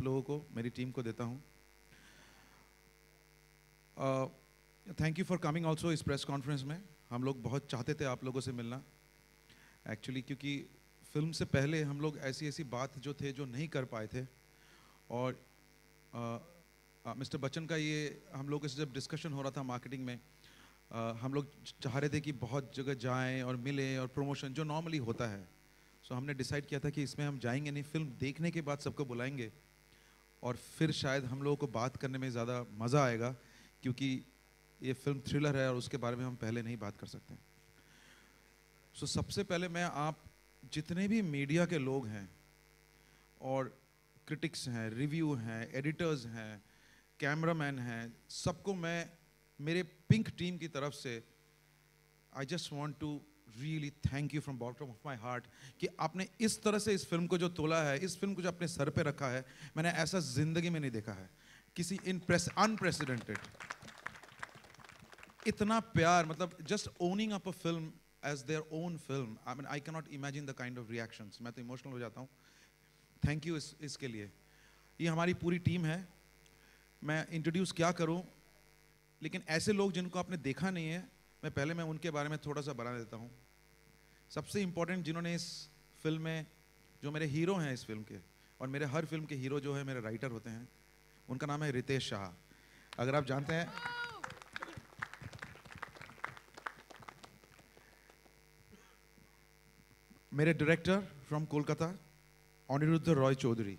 लोगों को, मेरी टीम को देता हूँ। Thank you for coming also इस प्रेस कॉन्फ्रेंस में। हम लोग बहुत चाहते थे आप लोगों से मिलना एक्चुअली, क्योंकि फिल्म से पहले हम लोग ऐसी ऐसी बात जो थे जो नहीं कर पाए थे। और मिस्टर बच्चन का ये हम लोग से जब डिस्कशन हो रहा था मार्केटिंग में, हम लोग चाह रहे थे कि बहुत जगह जाएं और मिलें और प्रमोशन जो नॉर्मली होता है। सो हमने डिसाइड किया था कि इसमें हम जाएंगे नहीं, फिल्म देखने के बाद सबको बुलाएंगे और फिर शायद हम लोगों को बात करने में ज़्यादा मज़ा आएगा, क्योंकि ये फिल्म थ्रिलर है और उसके बारे में हम पहले नहीं बात कर सकते। सो सबसे पहले मैं आप जितने भी मीडिया के लोग हैं और क्रिटिक्स हैं, रिव्यू हैं, एडिटर्स हैं, कैमरामैन हैं, सबको मैं मेरे पिंक टीम की तरफ से I just want to really thank you from bottom of my heart कि आपने इस तरह से इस फिल्म को जो तोला है, इस फिल्म को जो अपने सर पे रखा है, मैंने ऐसा जिंदगी में नहीं देखा है किसी अनप्रेसिडेंटेड। इतना प्यार, मतलब just owning up a film as their own film, I mean I can not imagine the kind of reactions. मैं तो इमोशनल हो जाता हूँ। थैंक यू इसके लिए। ये हमारी पूरी टीम है। मैं इंट्रोड्यूस क्या करूँ, लेकिन ऐसे लोग जिनको आपने देखा नहीं है, मैं उनके बारे में थोड़ा सा बता देता हूँ। सबसे इम्पोर्टेंट जिन्होंने इस फिल्म में, जो मेरे हीरो हैं इस फिल्म के, और मेरे हर फिल्म के हीरो जो है मेरे राइटर होते हैं, उनका नाम है रितेश शाह। अगर आप जानते हैं, मेरे डायरेक्टर फ्रॉम कोलकाता अनिरुद्ध रॉय चौधरी।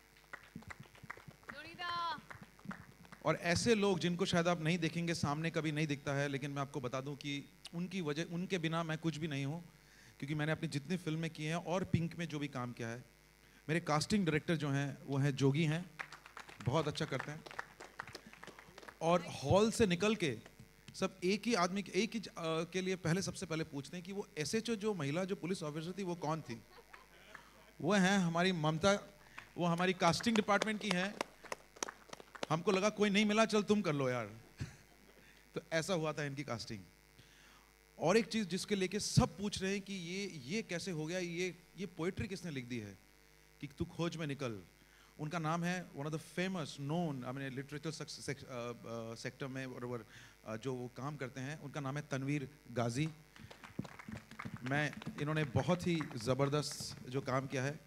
और ऐसे लोग जिनको शायद आप नहीं देखेंगे, सामने कभी नहीं दिखता है, लेकिन मैं आपको बता दूं कि उनकी वजह, उनके बिना मैं कुछ भी नहीं हूं, क्योंकि मैंने अपनी जितनी फिल्में की हैं और पिंक में जो भी काम किया है, मेरे कास्टिंग डायरेक्टर जो हैं वो हैं जोगी हैं, बहुत अच्छा करते हैं। और हॉल से निकल के सब एक ही आदमी एक ही के लिए पहले सबसे पहले पूछते हैं कि वो SHO जो महिला जो पुलिस ऑफिसर थी वो कौन थी। वो हैं हमारी ममता, वो हमारी कास्टिंग डिपार्टमेंट की हैं। हमको लगा कोई नहीं मिला, चल तुम कर लो यार। तो ऐसा हुआ था इनकी कास्टिंग। और एक चीज जिसके लेके सब पूछ रहे हैं कि ये कैसे हो गया, ये पोएट्री किसने लिख दी है कि तू खोज में निकल। उनका नाम है one of the famous known, I mean literature sector में बराबर जो वो काम करते हैं, उनका नाम है तनवीर गाजी। इन्होंने बहुत ही ज़बरदस्त जो काम किया है।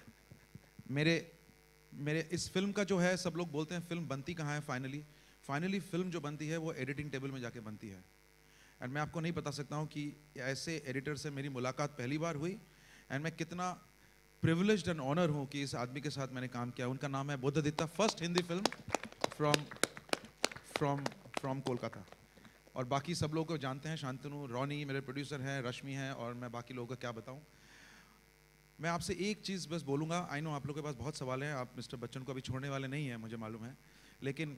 मेरे इस फिल्म का जो है, सब लोग बोलते हैं फिल्म बनती कहाँ है, फाइनली फिल्म जो बनती है वो एडिटिंग टेबल में जाके बनती है। एंड मैं आपको नहीं बता सकता हूँ कि ऐसे एडिटर से मेरी मुलाकात पहली बार हुई, एंड मैं कितना प्रिविलेज्ड एंड ऑनर हूँ कि इस आदमी के साथ मैंने काम किया। उनका नाम है Buddhaditya, first Hindi film from Kolkata. और बाकी सब लोगों को जानते हैं, शांतनु, रॉनी मेरे प्रोड्यूसर हैं, रश्मि हैं, और मैं बाकी लोगों का क्या बताऊँ। मैं आपसे एक चीज़ बस बोलूँगा, आई नो आप लोगों के पास बहुत सवाल हैं, आप मिस्टर बच्चन को अभी छोड़ने वाले नहीं हैं, मुझे मालूम है, लेकिन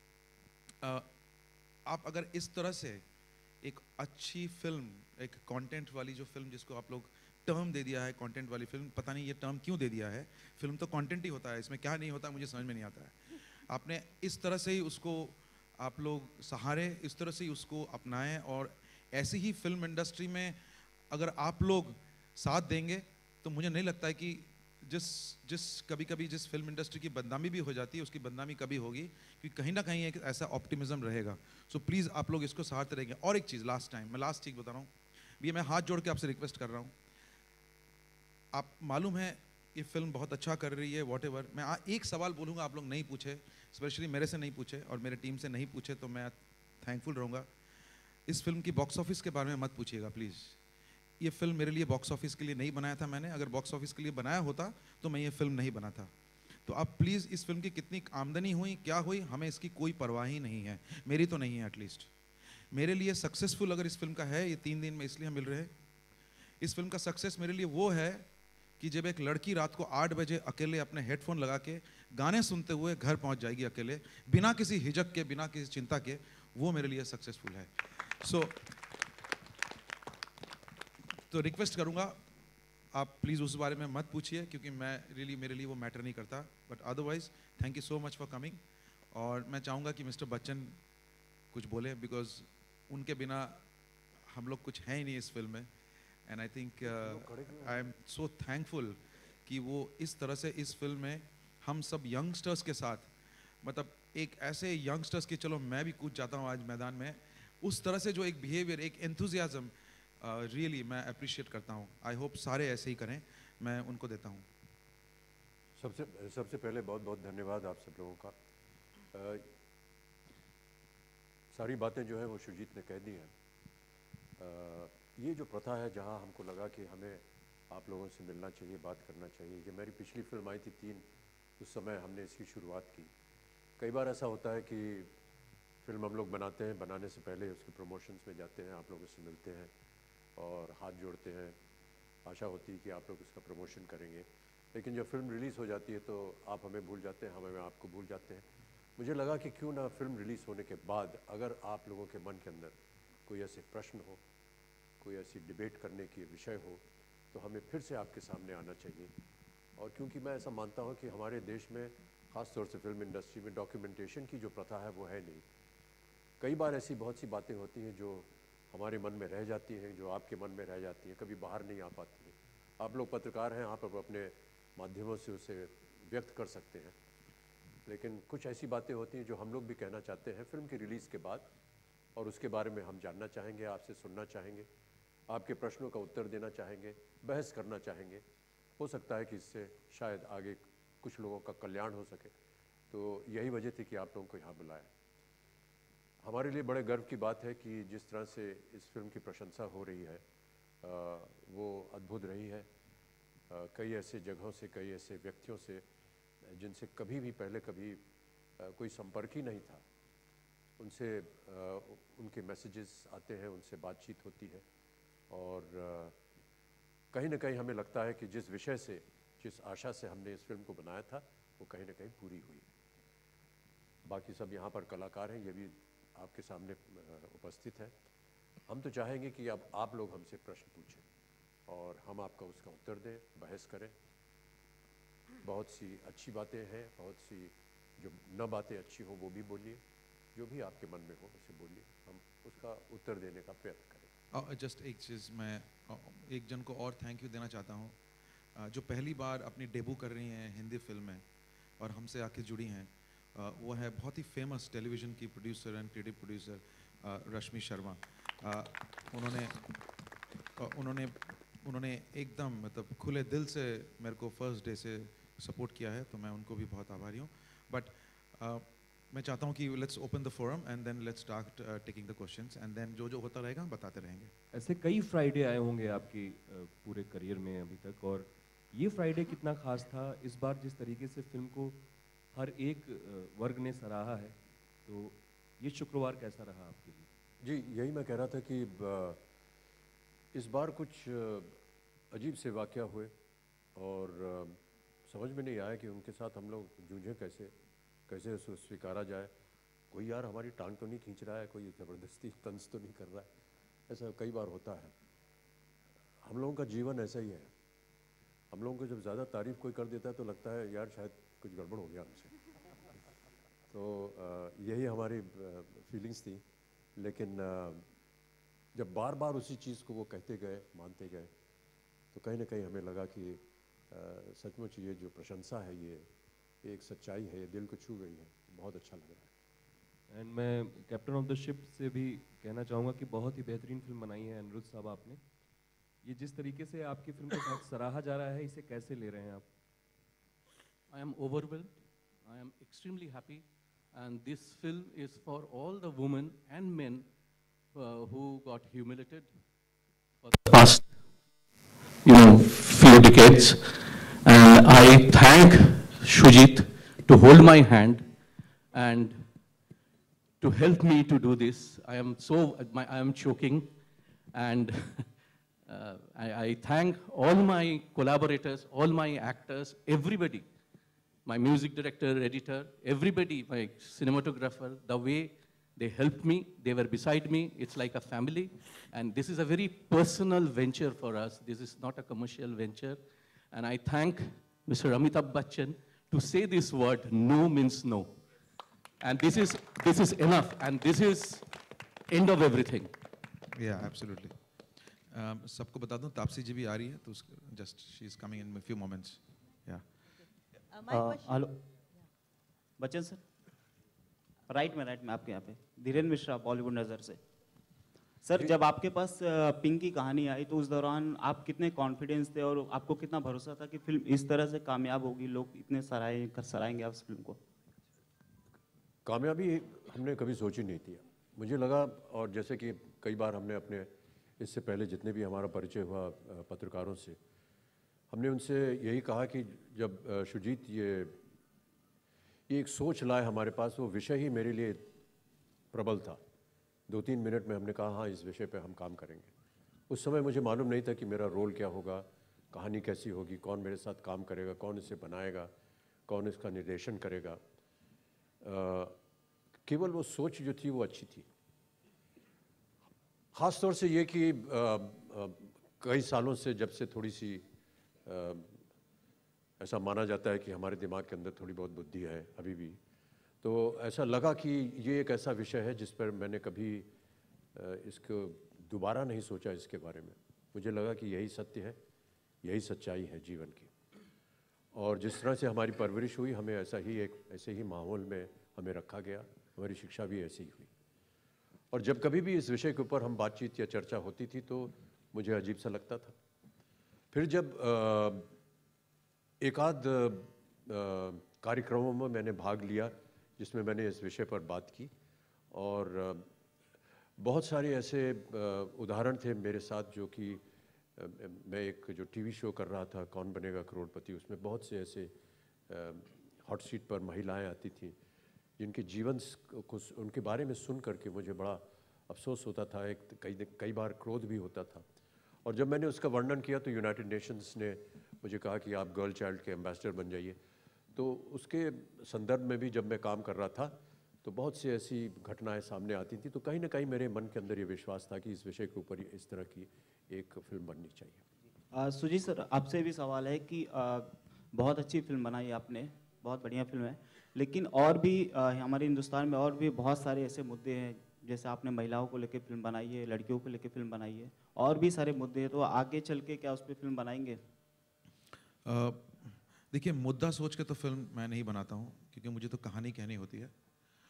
आप अगर इस तरह से एक अच्छी फिल्म, एक कंटेंट वाली जो फिल्म, जिसको आप लोग टर्म दे दिया है कंटेंट वाली फिल्म, पता नहीं ये टर्म क्यों दे दिया है, फिल्म तो कंटेंट ही होता है, इसमें क्या नहीं होता मुझे समझ में नहीं आता है। आपने इस तरह से ही उसको आप लोग सहारे, इस तरह से ही उसको अपनाएं, और ऐसी ही फिल्म इंडस्ट्री में अगर आप लोग साथ देंगे तो मुझे नहीं लगता है कि कभी जिस फिल्म इंडस्ट्री की बदनामी भी हो जाती है, उसकी बदनामी कभी होगी, क्योंकि कहीं ना कहीं एक ऐसा ऑप्टिमिज्म रहेगा। सो प्लीज़ आप लोग इसको सहारते रहेंगे। और एक चीज़ लास्ट चीज़ बता रहा हूँ, ये मैं हाथ जोड़ के आपसे रिक्वेस्ट कर रहा हूँ। आप मालूम है ये फिल्म बहुत अच्छा कर रही है, वॉटेवर, मैं एक सवाल बोलूँगा, आप लोग नहीं पूछे, स्पेशली मेरे से नहीं पूछे और मेरे टीम से नहीं पूछे, तो मैं थैंकफुल रहूँगा। इस फिल्म की बॉक्स ऑफिस के बारे में मत पूछिएगा प्लीज़। ये फिल्म मेरे लिए बॉक्स ऑफिस के लिए नहीं बनाया था मैंने, अगर बॉक्स ऑफिस के लिए बनाया होता तो मैं ये फिल्म नहीं बना था। तो आप प्लीज़, इस फिल्म की कितनी आमदनी हुई, क्या हुई, हमें इसकी कोई परवाह ही नहीं है, मेरी तो नहीं है एटलीस्ट। मेरे लिए सक्सेसफुल अगर इस फिल्म का है, ये 3 दिन में इसलिए मिल रहे हैं, इस फिल्म का सक्सेस मेरे लिए वो है कि जब एक लड़की रात को 8 बजे अकेले अपने हेडफोन लगा के गाने सुनते हुए घर पहुंच जाएगी अकेले, बिना किसी हिचक के, बिना किसी चिंता के, वो मेरे लिए सक्सेसफुल है। तो रिक्वेस्ट करूंगा, आप प्लीज़ उस बारे में मत पूछिए, क्योंकि मेरे लिए वो मैटर नहीं करता। But otherwise thank you so much for coming. और मैं चाहूँगा कि मिस्टर बच्चन कुछ बोले, बिकॉज उनके बिना हम लोग कुछ हैं ही नहीं इस फिल्म में। And I think I am so thankful कि वो इस तरह से इस फिल्म में हम सब यंगस्टर्स के साथ, मतलब एक ऐसे यंगस्टर्स के, चलो मैं भी कूद जाता हूँ आज मैदान में, उस तरह से जो एक बिहेवियर, एक एंथुजियाज्म, रियली मैं अप्रिशिएट करता हूँ। आई होप सारे ऐसे ही करें, मैं उनको देता हूँ। सबसे पहले बहुत बहुत धन्यवाद आप सब लोगों का। सारी बातें जो है वो शुजीत ने कह दी हैं। ये जो प्रथा है, जहाँ हमको लगा कि हमें आप लोगों से मिलना चाहिए, बात करना चाहिए। जब मेरी पिछली फिल्म आई थी 3, उस समय हमने इसकी शुरुआत की। कई बार ऐसा होता है कि फिल्म हम लोग बनाते हैं, बनाने से पहले उसके प्रमोशंस में जाते हैं, आप लोगों से मिलते हैं और हाथ जोड़ते हैं, आशा होती है कि आप लोग उसका प्रमोशन करेंगे। लेकिन जब फिल्म रिलीज़ हो जाती है तो आप हमें भूल जाते हैं, हम हमें आपको भूल जाते हैं। मुझे लगा कि क्यों ना फिल्म रिलीज़ होने के बाद अगर आप लोगों के मन के अंदर कोई ऐसे प्रश्न हो, कोई ऐसी डिबेट करने की विषय हो, तो हमें फिर से आपके सामने आना चाहिए। और क्योंकि मैं ऐसा मानता हूँ कि हमारे देश में, ख़ास तौर से फिल्म इंडस्ट्री में, डॉक्यूमेंटेशन की जो प्रथा है वो है नहीं। कई बार ऐसी बहुत सी बातें होती हैं जो हमारे मन में रह जाती हैं, जो आपके मन में रह जाती हैं, कभी बाहर नहीं आ पाती हैं। आप लोग पत्रकार हैं, आप अपने माध्यमों से उसे व्यक्त कर सकते हैं। लेकिन कुछ ऐसी बातें होती हैं जो हम लोग भी कहना चाहते हैं फिल्म की रिलीज़ के बाद, और उसके बारे में हम जानना चाहेंगे, आपसे सुनना चाहेंगे, आपके प्रश्नों का उत्तर देना चाहेंगे, बहस करना चाहेंगे। हो सकता है कि इससे शायद आगे कुछ लोगों का कल्याण हो सके। तो यही वजह थी कि आप लोगों को यहाँ बुलाया। हमारे लिए बड़े गर्व की बात है कि जिस तरह से इस फिल्म की प्रशंसा हो रही है वो अद्भुत रही है। कई ऐसे जगहों से, कई ऐसे व्यक्तियों से जिनसे कभी भी पहले कभी कोई संपर्क ही नहीं था, उनसे उनके मैसेजेस आते हैं, उनसे बातचीत होती है। और कहीं ना कहीं हमें लगता है कि जिस विषय से, जिस आशा से हमने इस फिल्म को बनाया था, वो कहीं ना कहीं पूरी हुई। बाकी सब यहाँ पर कलाकार हैं, ये भी आपके सामने उपस्थित हैं। हम तो चाहेंगे कि अब आप लोग हमसे प्रश्न पूछें और हम आपका उसका उत्तर दें, बहस करें। बहुत सी अच्छी बातें हैं, बहुत सी जो न बातें अच्छी हो वो भी बोलिए, जो भी आपके मन में हो उसे बोलिए, हम उसका उत्तर देने का प्रयत्न करें। जस्ट एक चीज़, मैं एक जन को और थैंक यू देना चाहता हूँ, जो पहली बार अपनी डेब्यू कर रही हैं हिंदी फिल्म में और हमसे आके जुड़ी हैं। वो है बहुत ही फेमस टेलीविज़न की producer and creative producer Rashmi Sharma. उन्होंने उन्होंने उन्होंने एकदम मतलब खुले दिल से मेरे को फर्स्ट डे से सपोर्ट किया है, तो मैं उनको भी बहुत आभारी हूँ। बट मैं चाहता हूँ कि let's open the forum and then let's start taking the questions and then जो जो होता रहेगा हम बताते रहेंगे। ऐसे कई फ्राइडे आए होंगे आपकी पूरे करियर में अभी तक, और ये फ्राइडे कितना खास था इस बार? जिस तरीके से फिल्म को हर एक वर्ग ने सराहा है, तो ये शुक्रवार कैसा रहा आपके लिए? जी, यही मैं कह रहा था कि इस बार कुछ अजीब से वाक़या हुए और समझ में नहीं आया कि उनके साथ हम लोग जूझें कैसे, कैसे उसको स्वीकारा जाए। कोई यार हमारी टांग तो नहीं खींच रहा है, कोई ज़बरदस्ती तंज तो नहीं कर रहा है। ऐसा कई बार होता है। हम लोगों का जीवन ऐसा ही है। हम लोगों को जब ज़्यादा तारीफ़ कोई कर देता है तो लगता है यार शायद कुछ गड़बड़ हो गया हमसे। तो यही हमारी फीलिंग्स थी। लेकिन जब बार बार उसी चीज़ को वो कहते गए, मानते गए, तो कहीं ना कहीं हमें लगा कि सचमुच ये जो प्रशंसा है ये एक सच्चाई है, ये दिल को छू गई है। बहुत अच्छा लग रहा है। एंड मैं कैप्टन ऑफ द शिप से भी कहना चाहूँगा कि बहुत ही बेहतरीन फिल्म बनाई है अनिरुद्ध साहब आपने। ये जिस तरीके से आपकी फिल्म के साथ सराहा जा रहा है, इसे कैसे ले रहे हैं आप? I am overwhelmed. I am extremely happy. And this film is for all the women and men who got humiliated for the past, few decades. And I thank Shoojit to hold my hand and to help me to do this. I am choking. And I thank all my collaborators, all my actors, everybody. My music director, editor, everybody, my cinematographer, the way they helped me, they were beside me. It's like a family. And this is a very personal venture for us. This is not a commercial venture. And I thank Mr. Amitabh Bachchan to say this word, no means no. And this is enough. And this is end of everything. Yeah, absolutely. सबको बता दूं तापसी जी भी आ रही है, तो just she is coming in a few moments. Yeah. Hello Bachchan sir, right में आपके यहाँ पे धीरेन्द्र मिश्रा बॉलीवुड नज़र से। सर जब आपके पास पिंक की कहानी आई तो उस दौरान आप कितने कॉन्फिडेंस थे और आपको कितना भरोसा था कि फिल्म इस तरह से कामयाब होगी, लोग इतने सराहेंगे आप इस फिल्म को? कामयाबी हमने कभी सोची नहीं थी। मुझे लगा, और जैसे कि कई बार हमने अपने इससे पहले जितने भी हमारा परिचय हुआ पत्रकारों से, हमने उनसे यही कहा कि जब शुजीत ये एक सोच लाए हमारे पास, वो विषय ही मेरे लिए प्रबल था। 2-3 मिनट में हमने कहा हाँ इस विषय पे हम काम करेंगे। उस समय मुझे मालूम नहीं था कि मेरा रोल क्या होगा, कहानी कैसी होगी, कौन मेरे साथ काम करेगा, कौन इसे बनाएगा, कौन इसका निर्देशन करेगा। केवल वो सोच जो थी वो अच्छी थी। ख़ास तौर से ये कि कई सालों से, जब से थोड़ी सी ऐसा माना जाता है कि हमारे दिमाग के अंदर थोड़ी बहुत बुद्धि है अभी भी, तो ऐसा लगा कि ये एक ऐसा विषय है जिस पर मैंने कभी इसको दोबारा नहीं सोचा इसके बारे में। मुझे लगा कि यही सत्य है, यही सच्चाई है जीवन की। और जिस तरह से हमारी परवरिश हुई, हमें ऐसे ही माहौल में हमें रखा गया, हमारी शिक्षा भी ऐसी ही हुई। और जब कभी भी इस विषय के ऊपर हम बातचीत या चर्चा होती थी तो मुझे अजीब सा लगता था। फिर जब एक आध कार्यक्रमों में मैंने भाग लिया जिसमें मैंने इस विषय पर बात की, और बहुत सारे ऐसे उदाहरण थे मेरे साथ, जो कि मैं एक जो टीवी शो कर रहा था, कौन बनेगा करोड़पति, उसमें बहुत से ऐसे हॉट सीट पर महिलाएं आती थीं जिनके जीवन को उनके बारे में सुन करके मुझे बड़ा अफसोस होता था, कई बार क्रोध भी होता था। और जब मैंने उसका वर्णन किया तो यूनाइटेड नेशंस ने मुझे कहा कि आप गर्ल चाइल्ड के एम्बेसडर बन जाइए। तो उसके संदर्भ में भी जब मैं काम कर रहा था तो बहुत सी ऐसी घटनाएं सामने आती थी। तो कहीं ना कहीं मेरे मन के अंदर ये विश्वास था कि इस विषय के ऊपर इस तरह की एक फिल्म बननी चाहिए। सुजीत सर, आपसे भी सवाल है कि बहुत अच्छी फिल्म बनाई आपने, बहुत बढ़िया फिल्म है, लेकिन और भी हमारे हिंदुस्तान में और भी बहुत सारे ऐसे मुद्दे हैं, जैसे आपने महिलाओं को लेकर फिल्म बनाई है, लड़कियों को लेकर फिल्म बनाई है, और भी सारे मुद्दे हैं। तो आगे चल के क्या उस पर फिल्म बनाएंगे? देखिए, मुद्दा सोच के तो फिल्म मैं नहीं बनाता हूँ, क्योंकि मुझे तो कहानी कहनी होती है।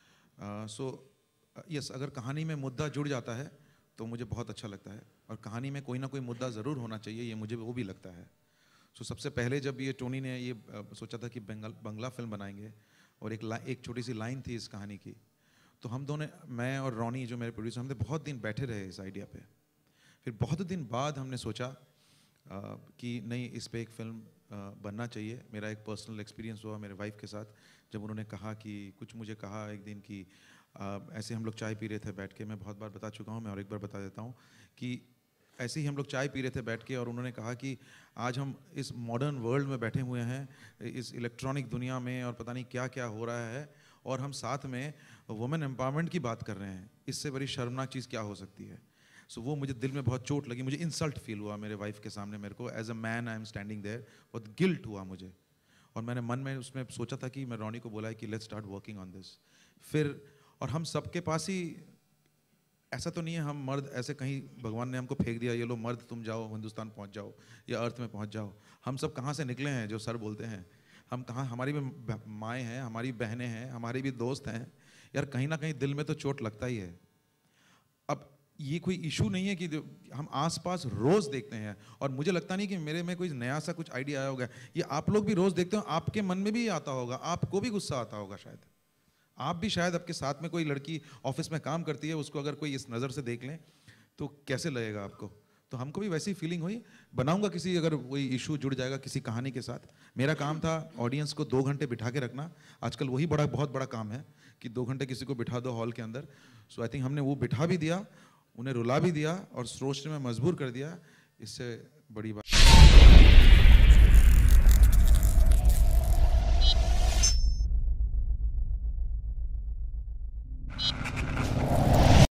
यस, अगर कहानी में मुद्दा जुड़ जाता है तो मुझे बहुत अच्छा लगता है, और कहानी में कोई ना कोई मुद्दा ज़रूर होना चाहिए, ये मुझे वो भी लगता है। सबसे पहले जब ये टोनी ने ये सोचा था कि बंगला फिल्म बनाएंगे, और एक छोटी सी लाइन थी इस कहानी की, तो हम दोनों, मैं और रॉनी जो मेरे प्रोड्यूसर, हमने बहुत दिन बैठे रहे इस आइडिया पे। फिर बहुत दिन बाद हमने सोचा कि नहीं, इस पे एक फिल्म बनना चाहिए। मेरा एक पर्सनल एक्सपीरियंस हुआ मेरे वाइफ के साथ, जब उन्होंने कहा कि मुझे कहा एक दिन कि ऐसे हम लोग चाय पी रहे थे बैठ के, मैं बहुत बार बता चुका हूँ, मैं और एक बार बता देता हूँ कि ऐसे ही हम लोग चाय पी रहे थे बैठ के, और उन्होंने कहा कि आज हम इस मॉडर्न वर्ल्ड में बैठे हुए हैं, इस इलेक्ट्रॉनिक दुनिया में, और पता नहीं क्या क्या हो रहा है, और हम साथ में वुमेन एम्पावरमेंट की बात कर रहे हैं। इससे बड़ी शर्मनाक चीज़ क्या हो सकती है? वो मुझे दिल में बहुत चोट लगी, मुझे इंसल्ट फील हुआ मेरे वाइफ के सामने। मेरे को as a man I am standing there, बहुत गिल्ट हुआ मुझे, और मैंने मन में उसमें सोचा था कि मैं रॉनी को बोला है कि let's start working on this. फिर, और हम सबके पास ही, ऐसा तो नहीं है हम मर्द ऐसे कहीं भगवान ने हमको फेंक दिया, ये लो मर्द तुम जाओ हिंदुस्तान पहुंच जाओ या अर्थ में पहुंच जाओ। हम सब कहाँ से निकले हैं जो सर बोलते हैं? हम कहाँ, हमारी भी माएँ हैं, हमारी बहनें हैं, हमारे भी दोस्त हैं यार, कहीं ना कहीं दिल में तो चोट लगता ही है। अब ये कोई इशू नहीं है कि हम आसपास रोज़ देखते हैं, और मुझे लगता नहीं कि मेरे में कोई नया सा कुछ आइडिया आया होगा, ये आप लोग भी रोज़ देखते हो, आपके मन में भी आता होगा, आपको भी गुस्सा आता होगा शायद। आप भी शायद आपके साथ में कोई लड़की ऑफिस में काम करती है, उसको अगर कोई इस नज़र से देख लें तो कैसे लगेगा आपको? तो हमको भी वैसी फीलिंग हुई। बनाऊंगा किसी, अगर कोई इशू जुड़ जाएगा किसी कहानी के साथ। मेरा काम था ऑडियंस को 2 घंटे बिठा के रखना, आजकल वही बहुत बड़ा काम है कि 2 घंटे किसी को बिठा दो हॉल के अंदर। सो आई थिंक हमने वो बिठा भी दिया, उन्हें रुला भी दिया, और सोचने में मजबूर कर दिया। इससे बड़ी बात